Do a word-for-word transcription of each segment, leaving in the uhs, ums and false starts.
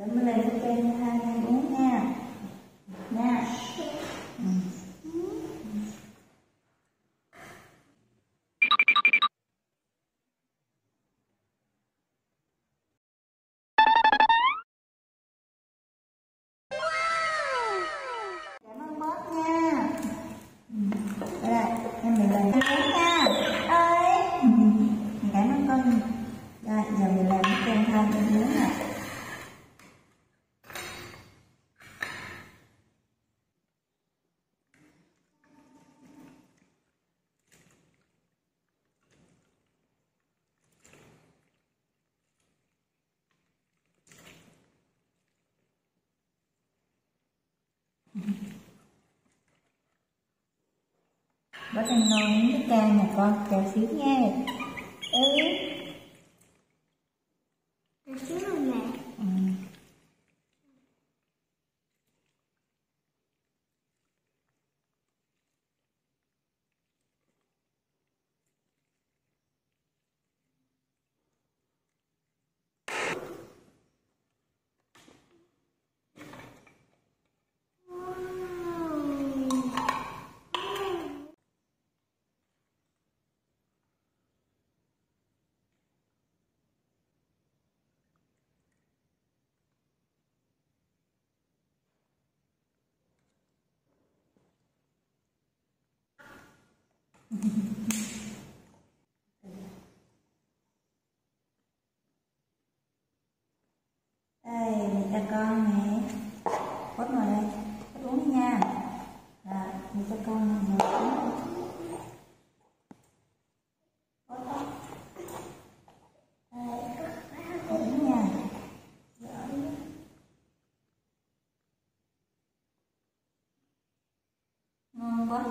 Mình lấy cho kem hai hai uống nha. Nha. Ừ. Cảm ơn bóp nha. Đây đây, em mình làm cái uống nha. Ơi. Cảm ơn con. Rồi, giờ mình làm cái kem hai hai uống nè. Bớt ăn ngon cái cam nè con, chờ xíu nha. Ừ. Chờ xíu rồi mẹ. Ừ. Đây, mình cho con nè. Bớt ngồi đây, bớt uống đi nha. Rồi, mình cho con này ngồi uống. Bớt đó. Đây, uống nha. Rồi. Ngon quá.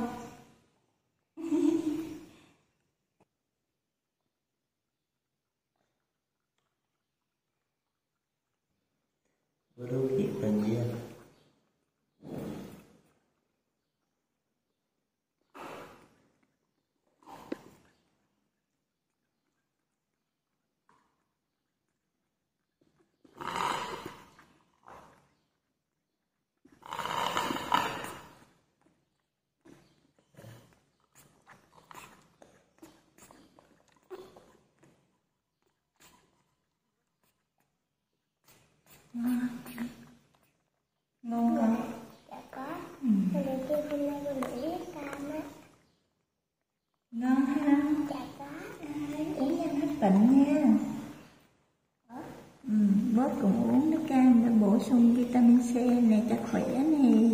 Bữa đâu chị cần gì à? Ngon hả? Dạ có. Ừ. Lần đầu tiên hôm nay con được biết cam á. Ngon ha? Dạ có. Đây, uống nhanh hết bệnh nha. Ừ, bớt cũng uống nước cam để bổ sung vitamin C này cho khỏe nè.